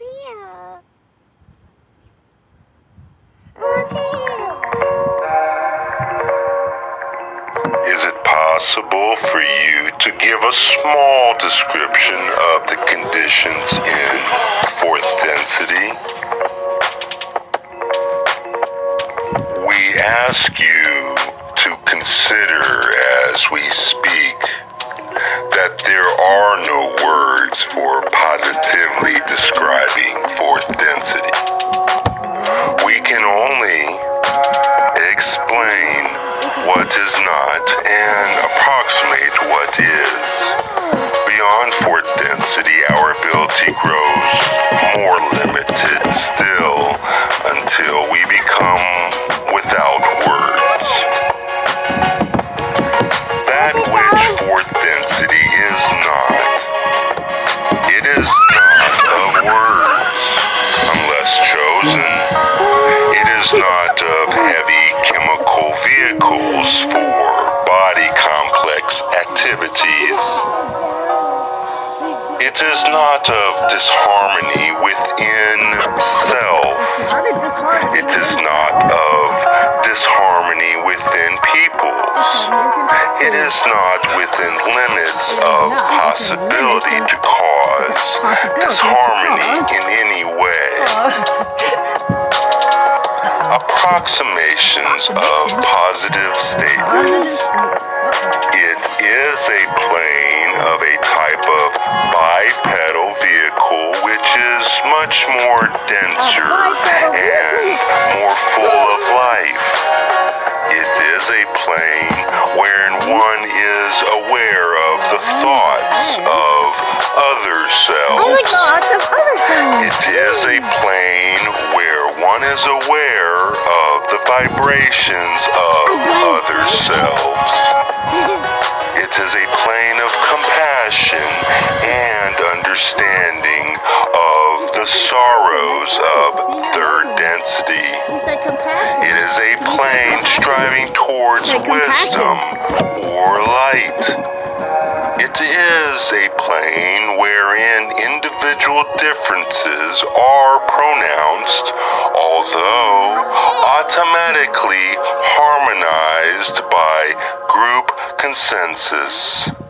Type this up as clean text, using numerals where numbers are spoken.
Is it possible for you to give a small description of the conditions in fourth density? We ask you to consider as we speak that there are no words for positively describing fourth density. We can only explain what is not and approximate what is. Beyond fourth density, our ability grows more limited still until we become without words. That which fourth density is not, it is not of words unless chosen. It is not of heavy chemical vehicles for body complex activities. It is not of disharmony within self. It is not of disharmony within peoples. It is not within limits of possibility to cause disharmony in any way. Approximations of positive statements. It is a plane of a type of bipedal vehicle which is much more denser and more full of life. It is a plane wherein one is aware of the thoughts of other selves. It is a plane where one is aware of the vibrations of other selves. It is a plane of compassion and understanding of the sorrows of third density. It is a plane striving towards wisdom or light. It is a plane wherein individual differences are pronounced, although automatically harmonized by group consensus.